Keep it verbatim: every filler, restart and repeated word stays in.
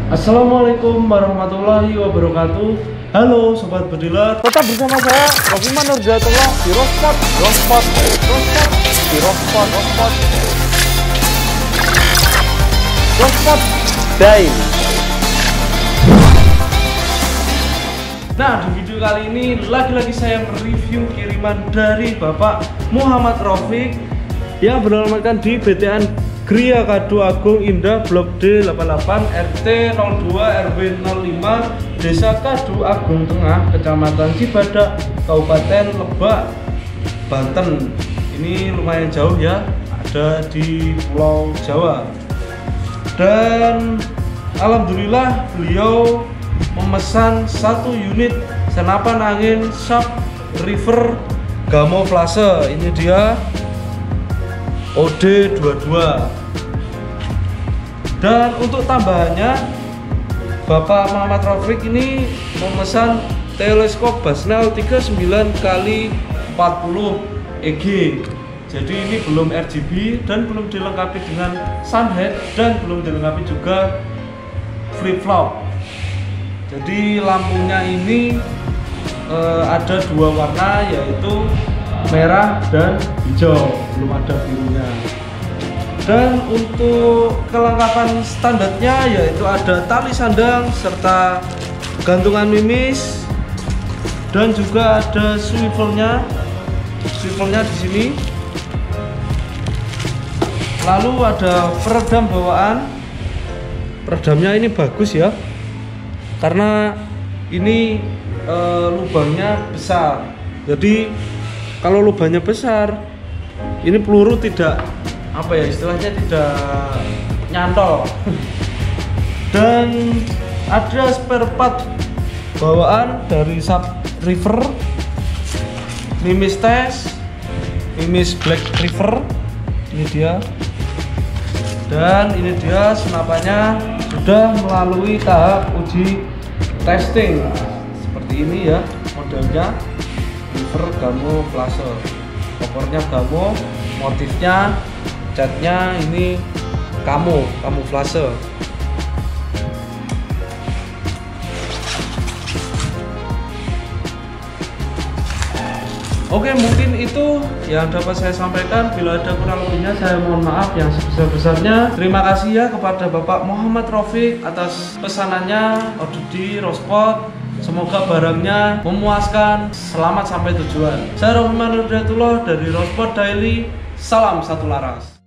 Assalamualaikum warahmatullahi wabarakatuh. Halo sobat bediler, tetap bersama saya Rofiman Nurjatullah di Rospot, Rospot, Rospot, di Rospot, Rospot, Rospot Daily. Nah, di video kali ini lagi-lagi saya mereview kiriman dari Bapak Muhammad Rafiq yang beralamatkan di B T N Gria Kadu Agung Indah Blok D delapan puluh delapan R T nol dua R W nol lima Desa Kadu Agung Tengah, Kecamatan Cibadak, Kabupaten Lebak, Banten. Ini lumayan jauh ya, ada di Pulau Jawa. Dan alhamdulillah beliau memesan satu unit senapan angin Sharp River Camouflage. Ini dia O D dua puluh dua. Dan untuk tambahannya, Bapak Muhammad Rafiq ini memesan teleskop Basnel tiga puluh sembilan kali empat puluh E G. Jadi ini belum R G B dan belum dilengkapi dengan sunhead dan belum dilengkapi juga flip flop. Jadi lampunya ini eh, ada dua warna, yaitu merah dan hijau, belum ada birunya. Dan untuk kelengkapan standarnya yaitu ada tali sandang serta gantungan mimis, dan juga ada swivelnya, swivelnya di sini. Lalu ada peredam bawaan. Peredamnya ini bagus ya, karena ini e, lubangnya besar. Jadi kalau lubangnya besar, ini peluru tidak, apa ya istilahnya, tidak nyantol. Dan ada spare part bawaan dari Sharp River, mimis tes, mimis Black River. Ini dia. Dan ini dia senapannya sudah melalui tahap uji testing. Seperti ini ya modelnya, River Camouflage. Kopornya Camo, motifnya, catnya ini Camo, Camouflage. Oke, mungkin itu yang dapat saya sampaikan. Bila ada kurang lebihnya, saya mohon maaf yang sebesar-besarnya. Terima kasih ya kepada Bapak Muhammad Rafiq atas pesanannya di Rospot. Semoga barangnya memuaskan. Selamat sampai tujuan. Saya Rofiman Nurjatullah dari Rospot Daily. Salam satu laras.